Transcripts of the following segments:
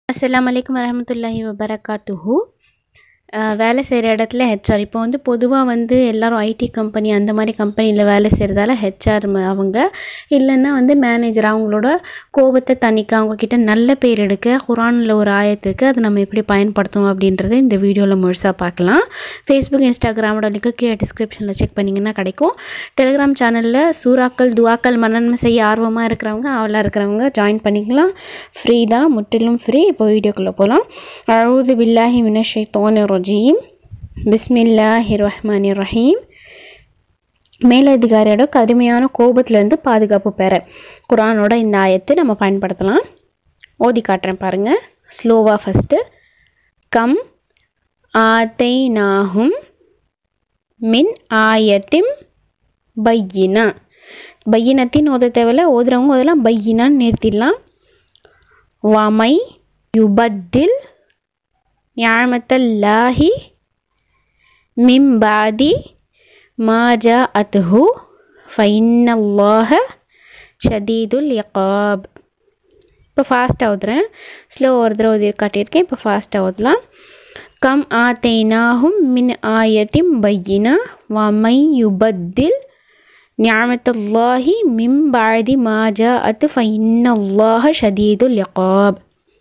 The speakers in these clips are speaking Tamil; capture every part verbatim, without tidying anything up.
அஸ்ஸலாமு வரஹ்மத்துல்லாஹி வபரகாத்துஹு. வேலை செய்கிற இடத்துல ஹெச்ஆர். இப்போ வந்து பொதுவாக வந்து எல்லோரும் ஐடி கம்பெனி அந்த மாதிரி கம்பெனியில் வேலை செய்கிறதால ஹெச்ஆர் அவங்க, இல்லைன்னா வந்து மேனேஜர். அவங்களோட கோபத்தை தணிக்க, அவங்கக்கிட்ட நல்ல பேர் எடுக்க குர்ஆனில் ஒரு ஆயத்துக்கு அதை நம்ம எப்படி பயன்படுத்தணும் அப்படின்றத இந்த வீடியோவில் முழுசாக பார்க்கலாம். ஃபேஸ்புக், இன்ஸ்டாகிராமோட லிங்க்கு கீழே டிஸ்கிரிப்ஷனில் செக் பண்ணிங்கன்னா கிடைக்கும். டெலிகிராம் சேனலில் சூறாக்கள், துவாக்கள் மனநன்மை செய்ய ஆர்வமாக இருக்கிறவங்க, அவளாக இருக்கிறவங்க ஜாயின் பண்ணிக்கலாம். ஃப்ரீ தான், முற்றிலும் ஃப்ரீ. இப்போ வீடியோக்குள்ளே போகலாம். அஊது பில்லாஹி மினஷ் ஷைத்தானிர் ரஜீம். பிஸ்மில்லாஹிர் ரஹ்மானிர் ரஹீம். மேலதிகாரியோட கடுமையான கோபத்திலேருந்து பாதுகாப்பு பெற குர்ஆனோட இந்த ஆயத்தை நம்ம பயன்படுத்தலாம். ஓதி காட்டுறேன் பாருங்கள், ஸ்லோவாக. ஃபஸ்ட்டு கம் ஆத்தைனாஹும் மின் ஆயத்திம் பையினா. பையினத்தின் ஓத தேவையில்ல, ஓதுறவங்க ஓதலாம், பையினான்னு நிறுத்திடலாம். வமை யுபத்தில் நிஅமத்தல்லாஹி மின் பாதி மா ஜாஅத்ஹு ஃபஇன்னல்லாஹ ஷதீதுல் இகாப். இப்போ ஃபாஸ்ட்டாக ஓதுறேன், ஸ்லோ ஒரு தடவை ஓதி காட்டியிருக்கேன். இப்போ ஃபாஸ்ட்டாக ஓதலாம். கம் ஆத்தைனாஹும் மின் ஆயத்திம் பையினா வமை யுபத்தில் நிஅமத்தல்லாஹி மின் பாதி மா ஜாஅத் ஃபஇன்னல்லாஹ ஷதீதுல் இகாப்.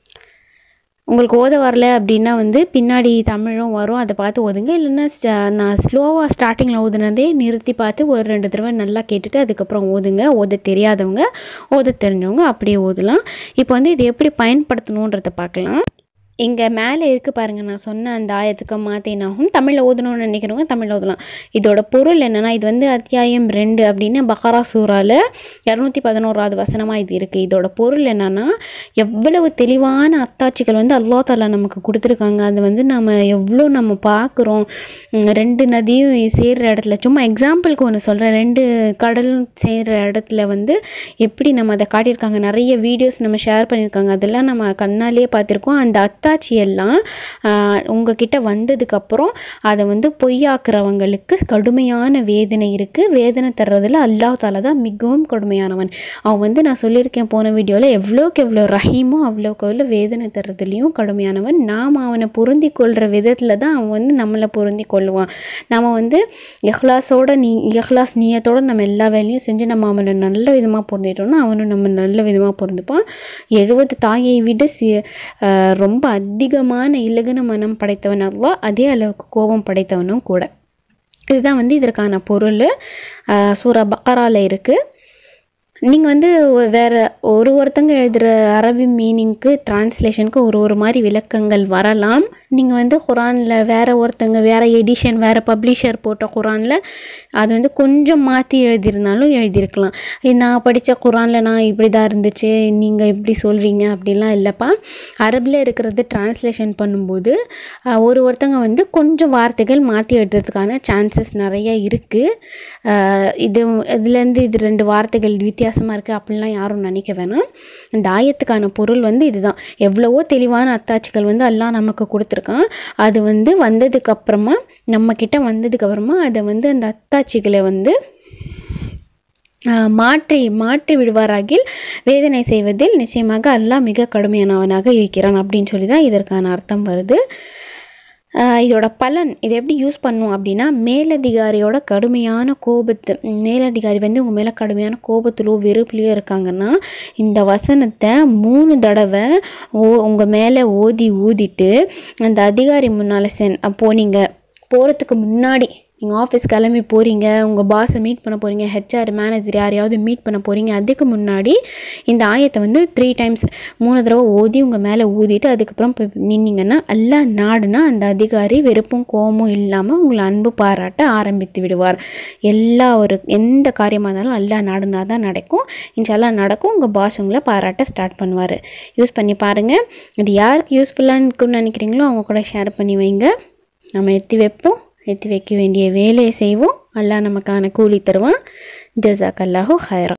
உங்களுக்கு ஓத வரல அப்படின்னா வந்து பின்னாடி தமிழும் வரும், அதை பார்த்து ஓதுங்க. இல்லைன்னா நான் ஸ்லோவாக ஸ்டார்டிங்கில் ஓதுனதே நிறுத்தி பார்த்து ஒரு ரெண்டு தடவை நல்லா கேட்டுட்டு அதுக்கப்புறம் ஓதுங்க. ஓத தெரியாதவங்க, ஓத தெரிஞ்சவங்க அப்படியே ஓதலாம். இப்போ வந்து இது எப்படி பயன்படுத்தணுன்றதை பார்க்கலாம். இங்கே மேலே இருக்குது பாருங்கள், நான் சொன்ன அந்த ஆயத்துக்கு மாற்றினாகும். தமிழில் ஓதணும்னு நினைக்கிறவங்க தமிழில் ஓதலாம். இதோட பொருள் என்னென்னா, இது வந்து அத்தியாயம் ரெண்டு அப்படின்னு பக்ரா சூறாவில் இரநூத்தி பதினோராவது வசனமாக இது இருக்குது. இதோட பொருள் என்னென்னா, எவ்வளவு தெளிவான அத்தாட்சிகள் வந்து அல்லாஹ் தஆலா நமக்கு கொடுத்துருக்காங்க. அது வந்து நம்ம எவ்வளோ நம்ம பார்க்குறோம். ரெண்டு நதியும் சேர்கிற இடத்துல, சும்மா எக்ஸாம்பிளுக்கு ஒன்று சொல்கிறேன், ரெண்டு கடலும் சேர்கிற இடத்துல வந்து எப்படி நம்ம அதை காட்டியிருக்காங்க. நிறைய வீடியோஸ் நம்ம ஷேர் பண்ணியிருக்காங்க, அதெல்லாம் நம்ம கண்ணாலேயே பார்த்துருக்கோம். அந்த அத்தாட்சியெல்லாம் உங்ககிட்ட வந்ததுக்கப்புறம் அதை வந்து பொய்யாக்குறவங்களுக்கு கடுமையான வேதனை இருக்குது. வேதனை தர்றதில் அல்லாஹ் தஆலா தான் மிகவும் கடுமையானவன். அவன் வந்து நான் சொல்லியிருக்கேன் போன வீடியோவில், எவ்வளோக்கு எவ்வளோ ரஹீமோ அவ்வளோக்கு எவ்வளோ வேதனை தர்றதுலேயும் கடுமையானவன். நாம் அவனை பொருந்தி கொள்கிற விதத்தில் தான் அவன் வந்து நம்மளை பொருந்தி கொள்ளுவான். நம்ம வந்து இஹ்லாஸோட நீ இஹ்லாஸ் நீயத்தோடு நம்ம எல்லா வேலையும் செஞ்சு நம்ம அவனை நல்ல விதமாக பொருந்திட்டோம்னா அவனும் நம்ம நல்ல விதமாக பொருந்துப்பான். எழுபது தாயை விட சி ரொம்ப அதிகமான இலகுன மனம் படைத்தவன் அல்லாஹ், அதே அளவுக்கு கோபம் படைத்தவனும் கூட. இதுதான் வந்து இதற்கான பொருள். சூரா பக்ரால இருக்குது. நீங்கள் வந்து வேறு ஒரு ஒருத்தங்க எழுதுகிற அரபி மீனிங்க்கு, டிரான்ஸ்லேஷனுக்கு ஒரு ஒரு மாதிரி விளக்கங்கள் வரலாம். நீங்கள் வந்து குர்ஆனில் வேறு ஒருத்தங்க வேறு எடிஷன், வேறு பப்ளிஷர் போட்ட குர்ஆனில் அது வந்து கொஞ்சம் மாற்றி எழுதியிருந்தாலும் எழுதியிருக்கலாம். நான் படித்த குர்ஆனில் நான் இப்படி தான் இருந்துச்சு, நீங்கள் இப்படி சொல்கிறீங்க அப்படிலாம் இல்லைப்பா. அரபில் இருக்கிறது டிரான்ஸ்லேஷன் பண்ணும்போது ஒரு ஒருத்தங்க வந்து கொஞ்சம் வார்த்தைகள் மாற்றி எழுதுறதுக்கான சான்சஸ் நிறைய இருக்குது. இது இதுலேருந்து இது ரெண்டு வார்த்தைகள் வித்தியாசமாக இருக்குது அப்படின்லாம் யாரும் நினைக்க வேணாம். இந்த ஆயத்துக்கான பொருள் வந்து இதுதான். எவ்வளவோ தெளிவான அத்தாட்சிகள் வந்து அல்லாஹ் நமக்கு கொடுத்துருக்கான். அது வந்து வந்ததுக்கப்புறமா, நம்மக்கிட்ட வந்ததுக்கப்புறமா அதை வந்து அந்த அத்தாட்சிகளை வந்து மாற்றி மாற்றி விடுவாராகில் வேதனை செய்வதில் நிச்சயமாக அல்லாஹ் மிக கடுமையானவனாக இருக்கிறான் அப்படின்னு சொல்லி தான் இதற்கான அர்த்தம் வருது. இதோட பலன், இதை எப்படி யூஸ் பண்ணும் அப்படின்னா, மேலதிகாரியோட கடுமையான கோபத்து, மேலதிகாரி வந்து உங்கள் மேலே கடுமையான கோபத்திலோ வெறுப்புலையோ இருக்காங்கன்னா இந்த வசனத்தை மூணு தடவை ஓ உங்கள் மேலே ஓதி ஊதிட்டு அந்த அதிகாரி முன்னால் சென் போனீங்க. போகிறதுக்கு முன்னாடி நீங்கள் ஆஃபீஸ் கிளம்பி போகிறீங்க, உங்கள் பாஸை மீட் பண்ண போகிறீங்க, ஹெச்ஆர் மேனேஜர் யாரையாவது மீட் பண்ண போகிறீங்க, அதுக்கு முன்னாடி இந்த ஆயத்தை வந்து த்ரீ டைம்ஸ் மூணு தடவை ஓதி உங்கள் மேலே ஊதிட்டு அதுக்கப்புறம் இப்போ நின்னீங்கன்னா அல்லாஹ் நாடுனா அந்த அதிகாரி வெறுப்பும் கோபமும் இல்லாமல் உங்களை அன்பு பாராட்ட ஆரம்பித்து விடுவார். எல்லா ஒரு எந்த காரியமாக இருந்தாலும் அல்லாஹ் நாடுனா தான் நடக்கும். இன்ஷால்லாஹ் நடக்கும். உங்கள் பாஸ் உங்களை பாராட்ட ஸ்டார்ட் பண்ணுவார். யூஸ் பண்ணி பாருங்கள். இது யாருக்கு யூஸ்ஃபுல்லாக இருக்குன்னு நினைக்கிறீங்களோ அவங்க கூட ஷேர் பண்ணி வைங்க. நம்ம எத்தி வைப்போம், எத்தி வைக்க வேண்டிய வேலையை செய்வோம். அல்லாஹ் நமக்கான கூலி தருவான். ஜஸாக்கல்லாஹு ஹைரா.